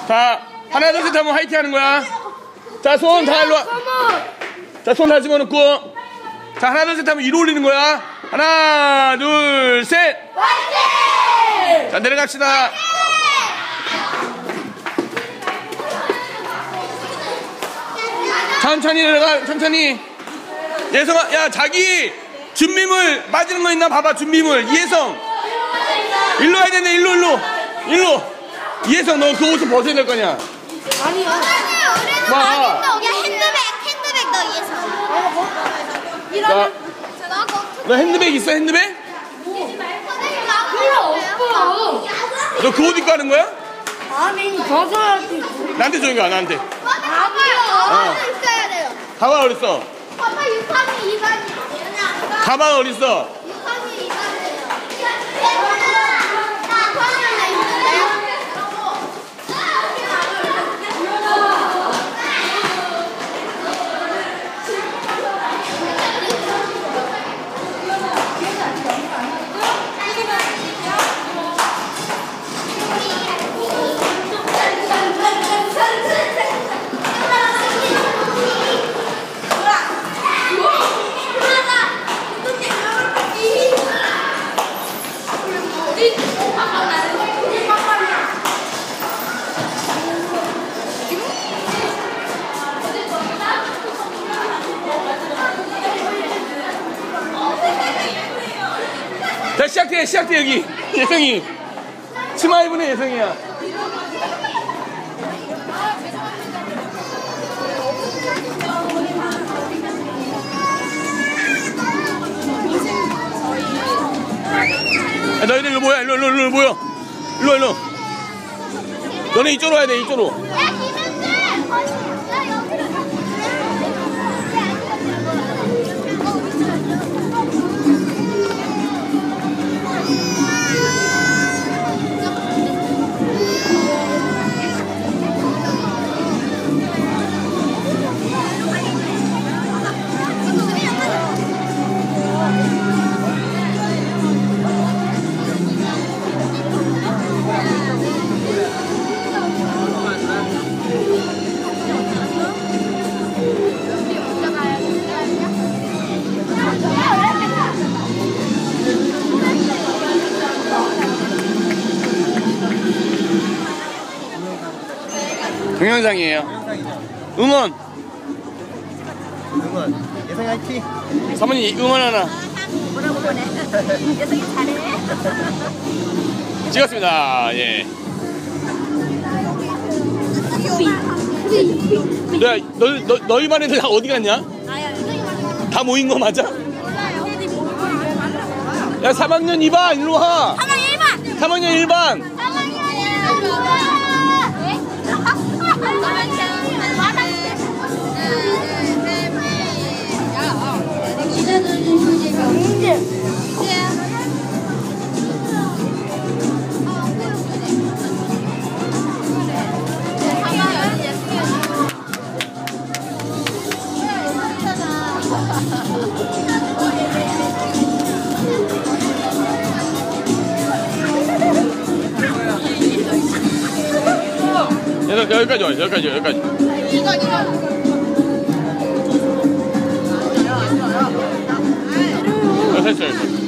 자, 하나, 둘, 셋 하면 화이팅 하는 거야. 자, 손 다 일로 와. 자, 손 다 집어넣고. 자, 하나, 둘, 셋 하면 위로 올리는 거야. 하나, 둘, 셋. 화이팅! 자, 내려갑시다. 천천히 내려가, 천천히. 예성아, 야, 자기 준비물 빠지는 거 있나 봐봐, 준비물. 이혜성. 일로 와야 되네, 일로. 이혜성, 너 그 옷을 벗어야 될 거냐? 아니요. 와. 핸드백 너 이해서. 자, 너 핸드백 있어, 핸드백? 필요 없어. 너 그 옷 입고 하는 거야? 아니, 벗어야지. 나한테 줘인 거야, 나한테. 가방 있어야 돼요. 가방 어딨어? 가방 6학년 2반이요. 가방 어딨어? 6학년 2반이에요. 나 가방에 있는데요? 자, 시작돼, 여기. 예성이. 치마 입은 애 예성이야. 야, 너희들 일로 모여, 일로 모여. 일로. 너네 이쪽으로 와야 돼, 이쪽으로. 야, 김현재! 야, 여기로 동영상이에요. 응원. 예성이 화이팅! 사모님 응원 하나. 뭐라고 보내? 예성이 잘해. 찍었습니다. 예. 너희 반 애들 다 어디 갔냐? 다 모인 거 맞아? 야, 3학년 2반 일로 와. 3학년 1반. 여기까지 와, 여기까지. 이거. 됐어요.